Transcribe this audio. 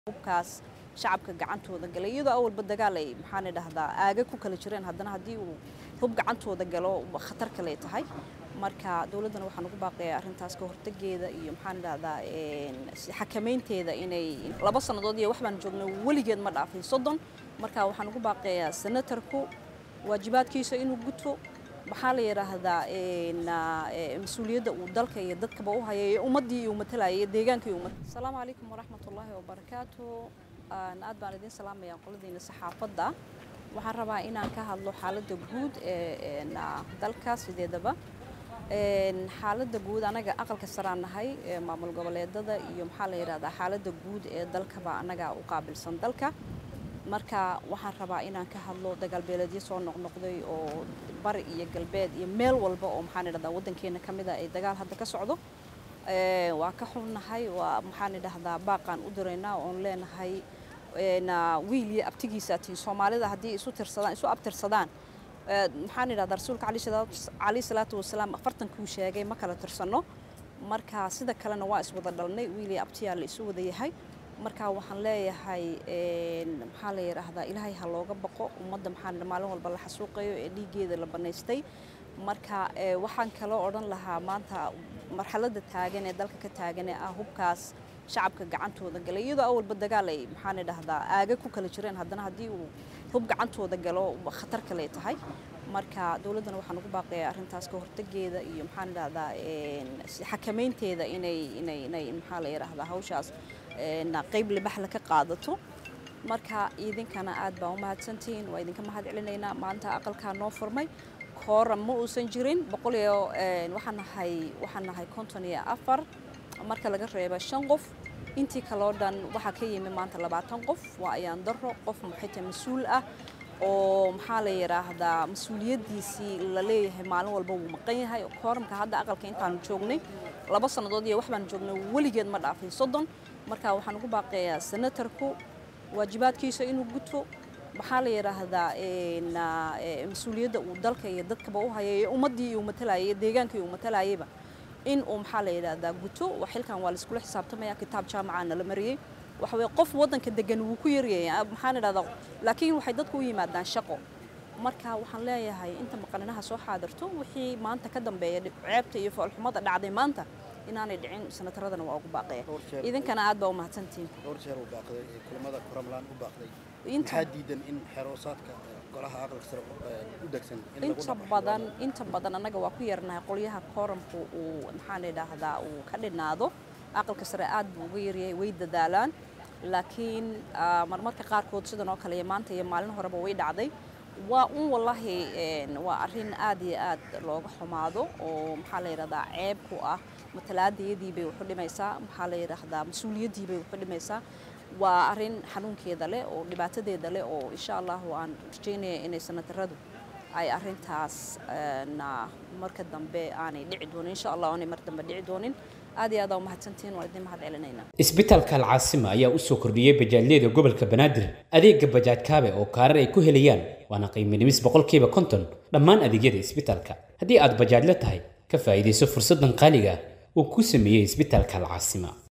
hubkaas shacabka gacantooda galay iyadoo awalba dagaal ay maxaan idhaahdaa aaga ku kala jireen haddana haddii uu hub gacantooda galo khatar kale tahay marka dawladana waxaan ugu baaqayaa arrintaas ka hortageeda iyo maxaan idhaahdaa xakameynteeda inay 2 sanadood iyo wax baan joognay weligeed ma dhaafin 30 marka waxaan ugu baaqayaa senatarku waajibaadkiisa inuu guto maxaa la yiraahdaa mas'uuliyadda uu dalka iyo dadkaba u hayay ummadii iyo matalaya deegaanka iyo ummad. Assalaamu calaykum waraxmatullaahi wabarakaatuh. aad baan idin salaamayaa qoladiina saxaafadda. waxaan rabaa inaan ka hadlo xaaladda guud ee dalka sideedaba. xaaladda guud anaga aqalka saraanahay maamul goboleedada iyo maxaa la yiraahdaa xaaladda guud ee dalkaba anaga u qaabilsan dalka. marka waxaan rabaa inaan ka hadlo dagaal beeleedyo soo noqnoqday oo bari iyo galbeed iyo meel walba oo maxaan idhaahdaa wadankeena kamida ay dagaal hadda ka socdo waa ka xunnahay waa maxaan idhaahdaa baaqan u direynaa oo leenahay wiil iyo abtigiisa tiin Soomaalida hadii isu abtirsadaan maxaan idhaahdaa rasuulka cali salaatu wasalaam 40 ku sheegay ma kala tirsano marka sida kalena waa iswada dhalnay wiil iyo abtiyaa la isu wada yahay marka waxaan leeyahay maxaa la yiraahdaa ilaahay ha looga baqo ummadda maxaan maalin walba la xasuuqayo ee dhiigeeda la banaystay marka waxaan kala oran lahaa maanta marxaladda taagan ee dalka ka taagan ee hubkaas shacabka gacantooda galay iyadoo awalba dagaal ay maxaan idhaahdaa aaga ku kala jireen haddana haddii uu hub gacantooda galo khatar kale tahay marka dawladana waxaan ugu baaqayaa arrintaas ka hortageeda iyo maxaan idhaahdaa xakameynteeda inay maxaa la yiraahdaa hawshaas qayb libax la ka qaadato marka idinkana aad baa u mahadsantiin waa idinka mahad celinaynaa maanta aqalka noo furmay kooram ma uusan jirin waxaan nahay 54 marka laga reebo 5 qof intii kale oo dhan waxa ka yimi maanta 20 qof waa ayaan daro qof muxita mas'uul ah oo maxaa la yiraahdaa mas'uuliyadiisii la leeyahay maalin walba uu maqan yahay kooramka hadda aqalka intaan joognay 2 sanadood iyo wax baan joognay weligeed ma dhaafin 30 marka waxaan ugu baaqayaa senatarku waajibaadkiisa inuu guto maxaa la yiraahdaa mas'uuliyadda uu dalka iyo dadkaba u hayay ummadii iyo matalaya deegaanka iyo matalayaba in uu maxaa la yiraahdaa guto xilkan waa la isku xisaabtamaya kitaab jaamacana la mariyay waxa way qof wadanka degan uu ku yaryahay maxaan idhaahdaa laakiin waxay dadku u yimaadaan shaqo marka waxaan leeyahay inta maqalinaha soo xaadirto wixii maanta ka dambeeya ceebta iyo falxumada dhacday maanta inaanay dhicin sanataradana waa ugu baaqaya idinkana aad baa u mahadsantiin dhowr jeer u baaqday kulamada kuramlaan u baaqday inta diidan in xeroosaadka golaha aqalka sare u dagsan in lagu inta badan anaga waa ku yarnahay qolyaha kooramku uu maxaan idhaahdaa uu ka dhinaado aqalka sare aad buu uga yaryahay way dadaalaan laakiin marmarka qaarkood sidan oo kale maanta iyo maalin horeba way dhacday waa wallahi waa arrin aad iyo aad looga xumaado oo maxaa la yiraahdaa ceeb ku ah matalaadiyadii bay wuxuu dhimaysaa maxaa la yiraahdaa mas'uuliyadii bay wuxuu dhimaysaa waa arrin xanuunkeeda leh oo dhibaatadeeda leh oo insha Allah aan rajaynayaa inay sanataradu ay arrintaas marka dambe aanay dhici doonin insha Allah aanay mar dambe dhici doonin aad iyo aad u mahadsantiin waa idin mahad celinayna. Isbitaalka Al-Caasima ayaa u soo kordhiyay bajaajyada gobolka Banaadir adeegga bajaaj kaabe oo kaarar ay ku helayaan waana qiimo dhimis 50% dhammaan adeegyada isbitaalka haddii aad bajaaj la tahay ka faa'iideyso fursadan qaaliga ah oo ku sameeyay isbitaalka Al-Caasima.